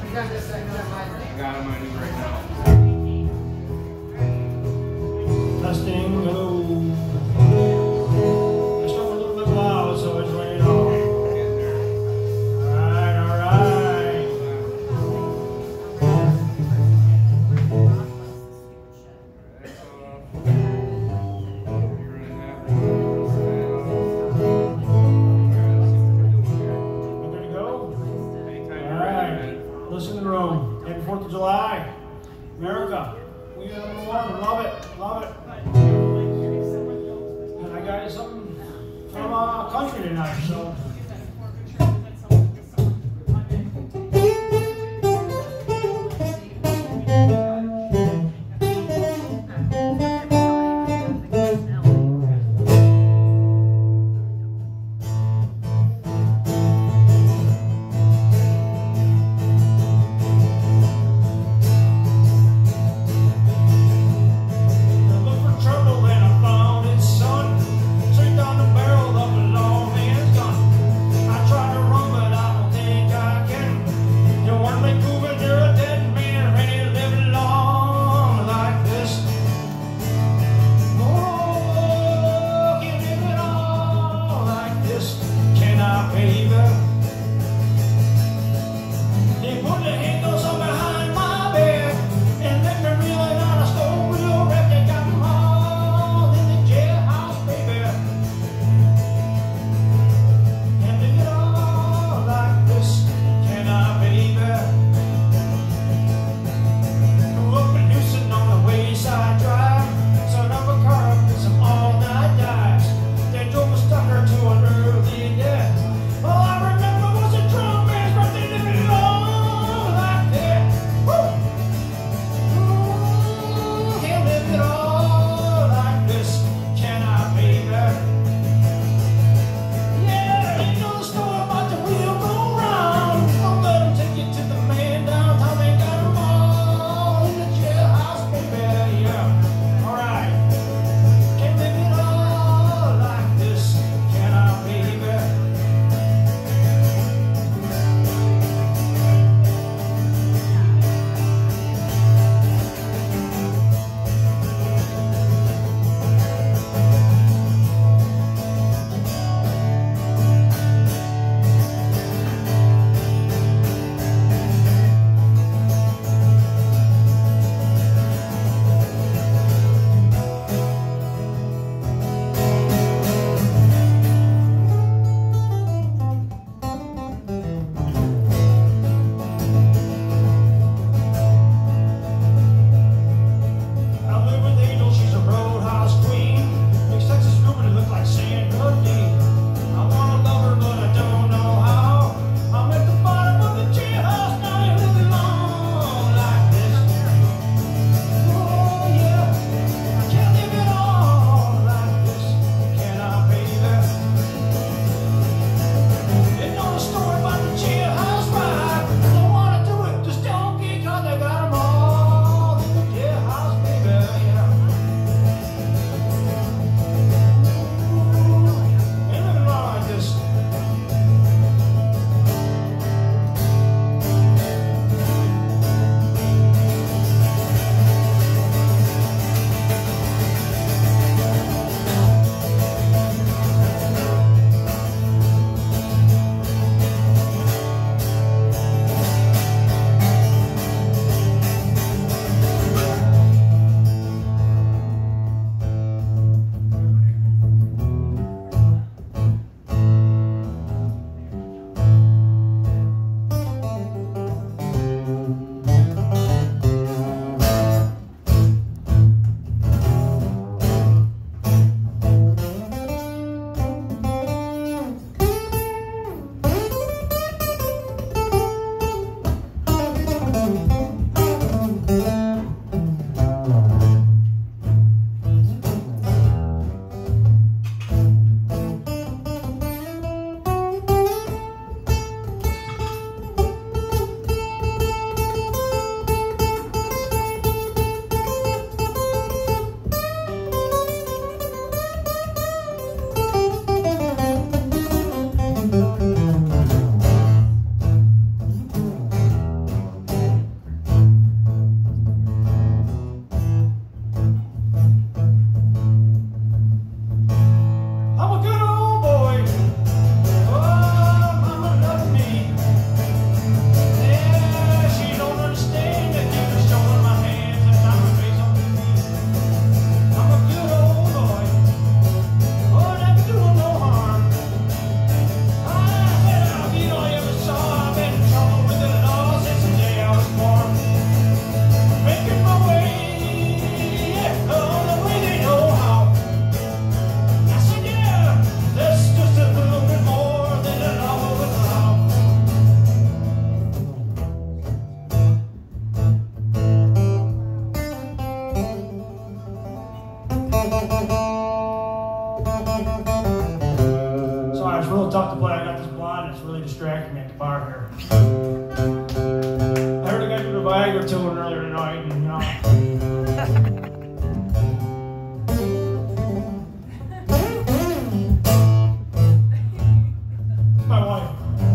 got him on you right now. Testing, go. I start a little bit loud, so it's laying off. Alright, alright. We're good to go? Alright. Listen to the room. Happy 4th of July. America. We are number one. Love it. Love it. And I got something from country tonight, so. Look for trouble and I found it, son. Straight down the barrel of a long man's gun. distracting me at the bar here. I heard a guy do the Viagra tune earlier tonight, and my wife.